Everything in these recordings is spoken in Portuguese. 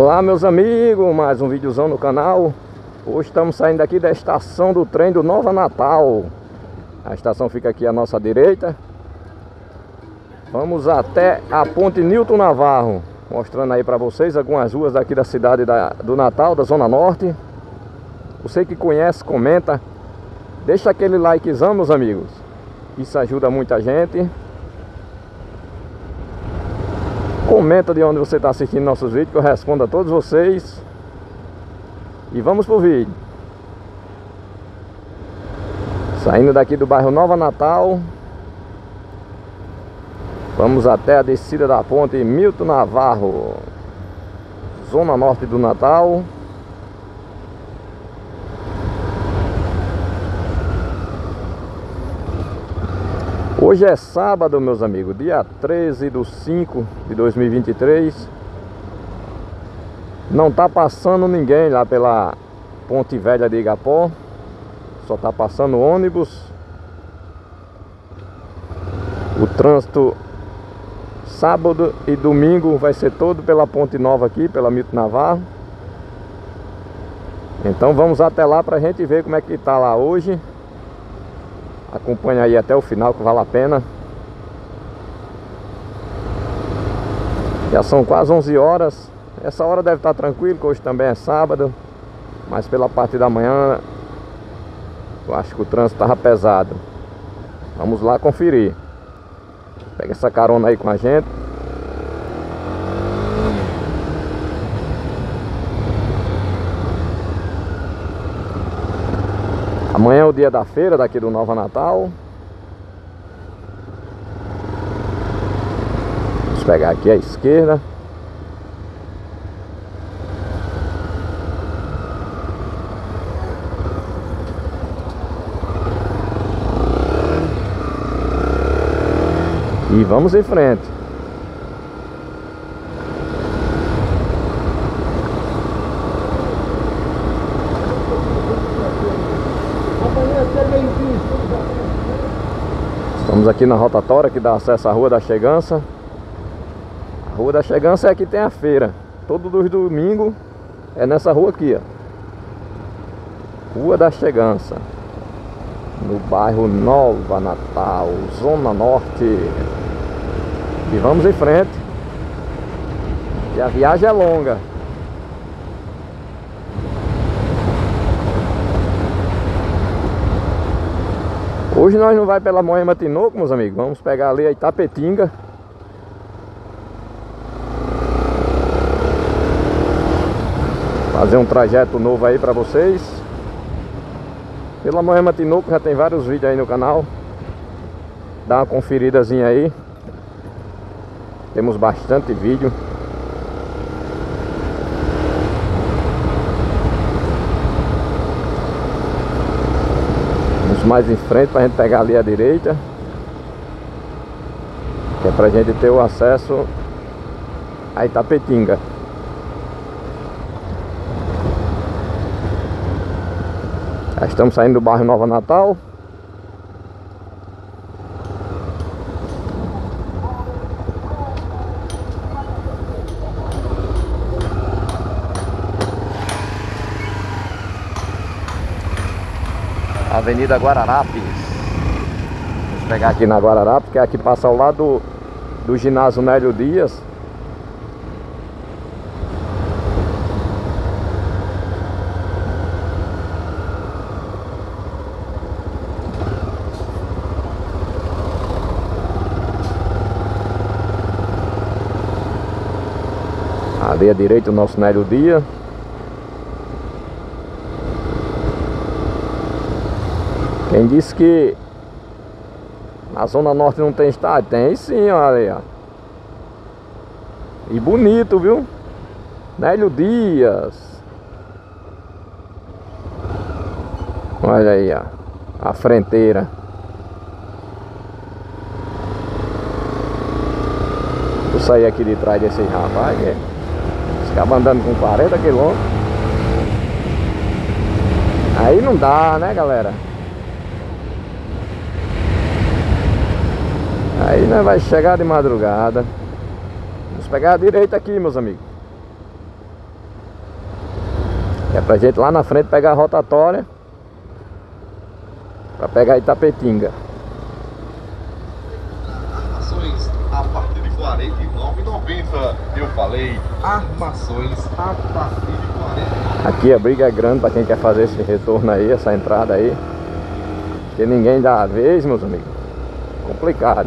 Olá meus amigos, mais um videozão no canal. Hoje estamos saindo aqui da estação do trem do Nova Natal. A estação fica aqui à nossa direita. Vamos até a Ponte Nilton Navarro, mostrando aí para vocês algumas ruas daqui da cidade do Natal, da Zona Norte. Você que conhece, comenta, deixa aquele likezão, meus amigos. Isso ajuda muita gente. Comenta de onde você está assistindo nossos vídeos, que eu respondo a todos vocês. E vamos pro vídeo. Saindo daqui do bairro Nova Natal, vamos até a descida da ponte Nilton Navarro, Zona Norte do Natal. Hoje é sábado, meus amigos, dia 13/5/2023. Não tá passando ninguém lá pela Ponte Velha de Igapó. Só tá passando ônibus. O trânsito sábado e domingo vai ser todo pela Ponte Nova aqui, pela Nilton Navarro. Então vamos até lá pra gente ver como é que tá lá hoje. Acompanha aí até o final, que vale a pena. Já são quase 11 horas. Essa hora deve estar tranquilo, que hoje também é sábado. Mas pela parte da manhã eu acho que o trânsito estava pesado. Vamos lá conferir. Pega essa carona aí com a gente. Amanhã é o dia da feira daqui do Nova Natal. Vamos pegar aqui à esquerda. E vamos em frente. Estamos aqui na rotatória que dá acesso à Rua da Chegança. A Rua da Chegança é aqui, tem a feira. Todos os domingos é nessa rua aqui, ó. Rua da Chegança, no bairro Nova Natal, Zona Norte. E vamos em frente. E a viagem é longa. Hoje nós não vai pela Moema Tinoco, meus amigos. Vamos pegar ali a Itapetinga. Fazer um trajeto novo aí pra vocês. Pela Moema Tinoco já tem vários vídeos aí no canal. Dá uma conferidazinha aí. Temos bastante vídeo. Mais em frente pra gente pegar ali à direita, que é pra gente ter o acesso a Itapetinga. Já estamos saindo do bairro Nova Natal. Avenida Guararapes. Vamos pegar aqui na Guararapes, que é aqui passa ao lado do ginásio Nélio Dias. Ali à direita o nosso Nélio Dias. Quem disse que na Zona Norte não tem estádio? Tem sim, olha aí, ó. E bonito, viu? Nélio Dias. Olha aí, ó. A fronteira. Vou sair aqui de trás desse rapaz, que ficava andando com 40 km. Aí não dá, né, galera? Aí nós vai chegar de madrugada. Vamos pegar a direita aqui, meus amigos. É pra gente lá na frente pegar a rotatória pra pegar Itapetinga. Armações a partir de R$ 49,90. Eu falei armações a partir de 40. Aqui a briga é grande pra quem quer fazer esse retorno aí, essa entrada aí. Porque ninguém dá a vez, meus amigos. Complicado.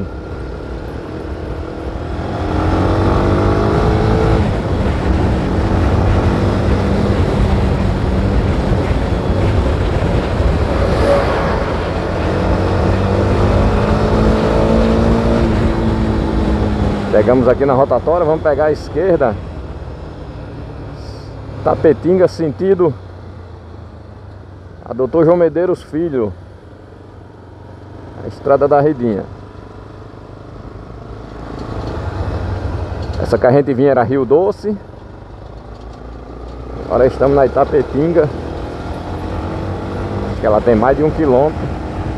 Chegamos aqui na rotatória, vamos pegar a esquerda. Itapetinga, sentido a Dr. João Medeiros Filho, a estrada da Redinha. Essa que a gente vinha era Rio Doce. Agora estamos na Itapetinga. Acho que ela tem mais de 1 quilômetro.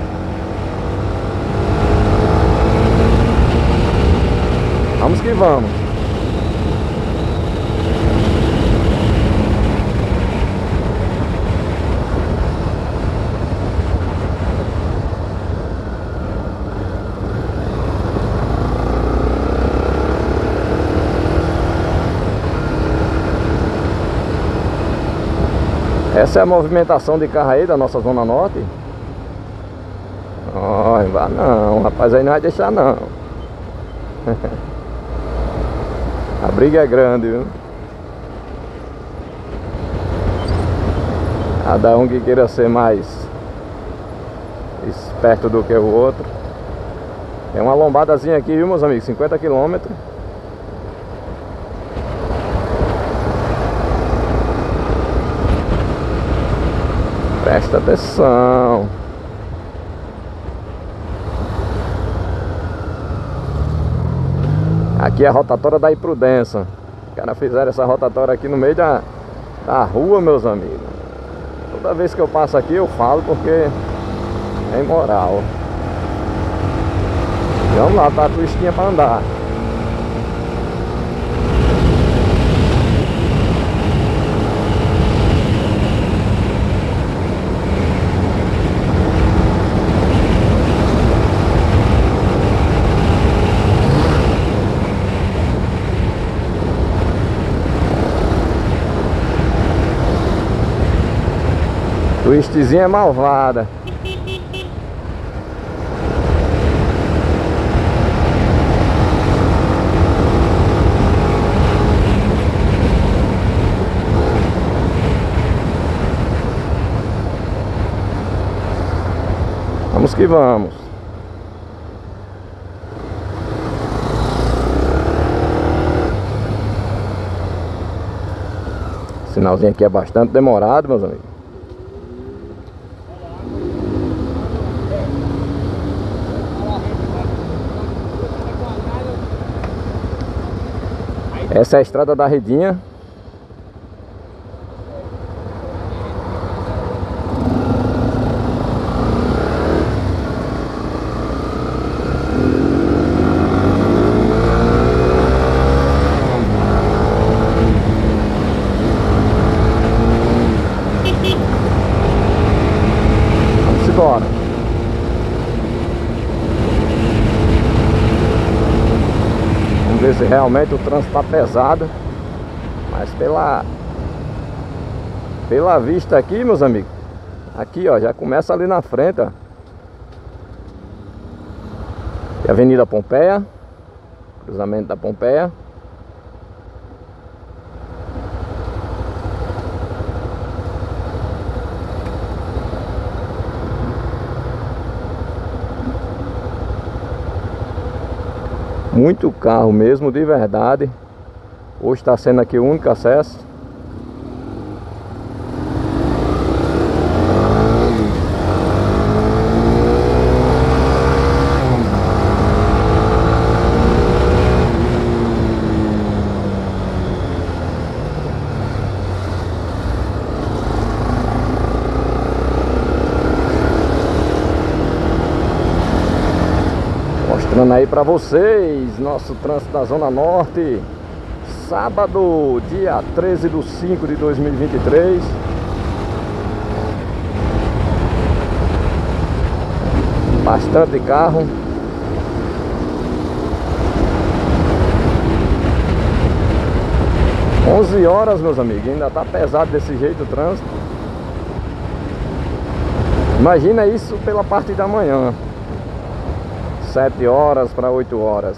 Vamos que vamos. Essa é a movimentação de carro aí da nossa Zona Norte. Ai, vá não, rapaz, aí não vai deixar não. A briga é grande, viu? Cada um que queira ser mais esperto do que o outro. Tem uma lombadazinha aqui, viu, meus amigos? 50 quilômetros. Presta atenção. Aqui é a rotatória da Imprudência. Os caras fizeram essa rotatória aqui no meio da rua, meus amigos. Toda vez que eu passo aqui eu falo porque é imoral. Vamos lá, tá a twistinha pra andar. Twistzinha é malvada. Vamos que vamos. O sinalzinho aqui é bastante demorado, meus amigos. Essa é a estrada da Redinha. Vamos embora. Vamos ver se realmente o trânsito está pesado. Mas pela vista aqui, meus amigos. Aqui, ó, já começa ali na frente, ó. E Avenida Pompeia. Cruzamento da Pompeia. Muito carro mesmo, de verdade. Hoje está sendo aqui o único acesso. Mostrando aí pra vocês nosso trânsito da Zona Norte. Sábado, dia 13/5/2023. Bastante carro. Onze horas, meus amigos, ainda tá pesado desse jeito o trânsito. Imagina isso pela parte da manhã, 7 horas para 8 horas.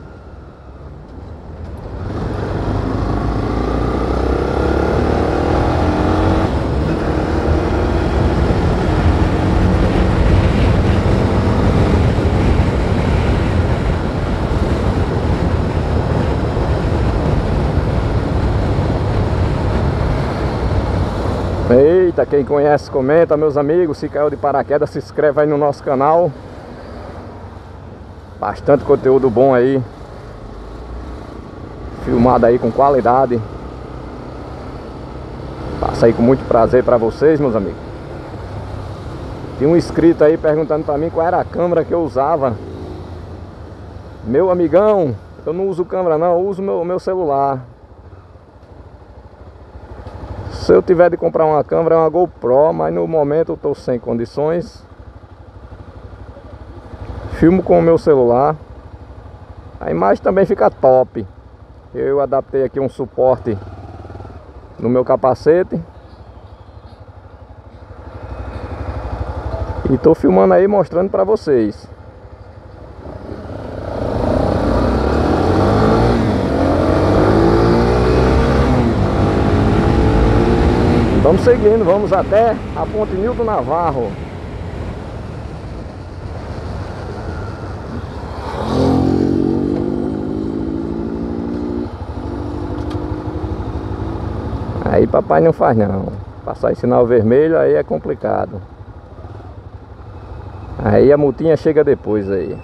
Eita, quem conhece comenta, meus amigos. Se caiu de paraquedas, se inscreve aí no nosso canal. Bastante conteúdo bom aí, filmado aí com qualidade. Passa aí com muito prazer pra vocês, meus amigos. Tinha um inscrito aí perguntando pra mim qual era a câmera que eu usava. Meu amigão, eu não uso câmera não, eu uso meu celular. Se eu tiver de comprar uma câmera, é uma GoPro, mas no momento eu tô sem condições. Filmo com o meu celular. A imagem também fica top. Eu adaptei aqui um suporte no meu capacete. E tô filmando aí, mostrando pra vocês. Vamos seguindo, vamos até a Ponte Nildo Navarro. Aí papai não faz não. Passar em sinal vermelho aí é complicado. Aí a multinha chega depois aí.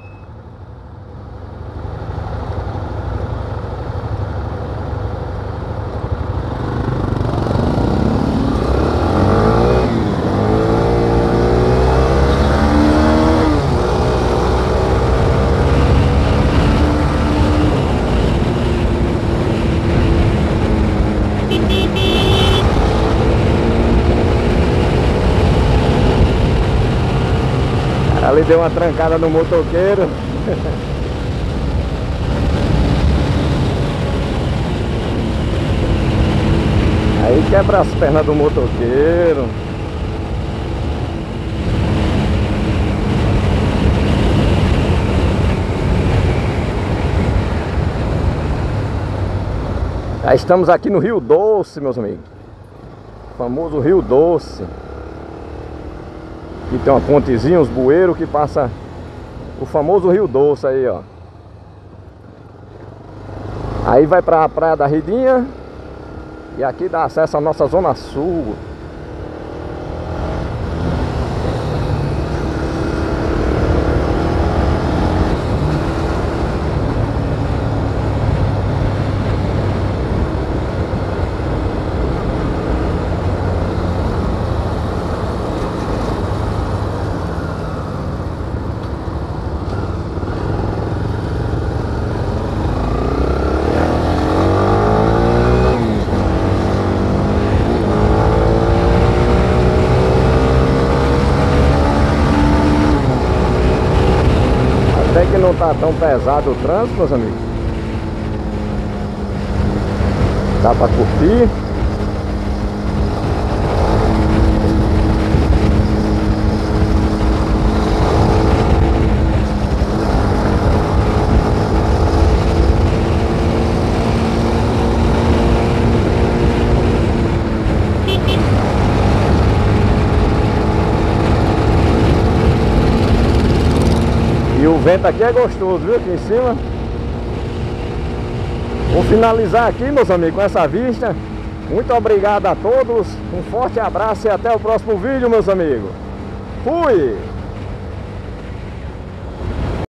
Ali deu uma trancada no motoqueiro. Aí quebra as pernas do motoqueiro. Já estamos aqui no Rio Doce, meus amigos. O famoso Rio Doce. Aqui tem uma pontezinha, uns bueiros que passa o famoso Rio Doce aí, ó. Aí vai pra Praia da Ridinha. E aqui dá acesso à nossa Zona Sul. Até que não tá tão pesado o trânsito, meus amigos. Dá pra curtir. E o vento aqui é gostoso, viu? Aqui em cima. Vou finalizar aqui, meus amigos, com essa vista. Muito obrigado a todos. Um forte abraço e até o próximo vídeo, meus amigos. Fui!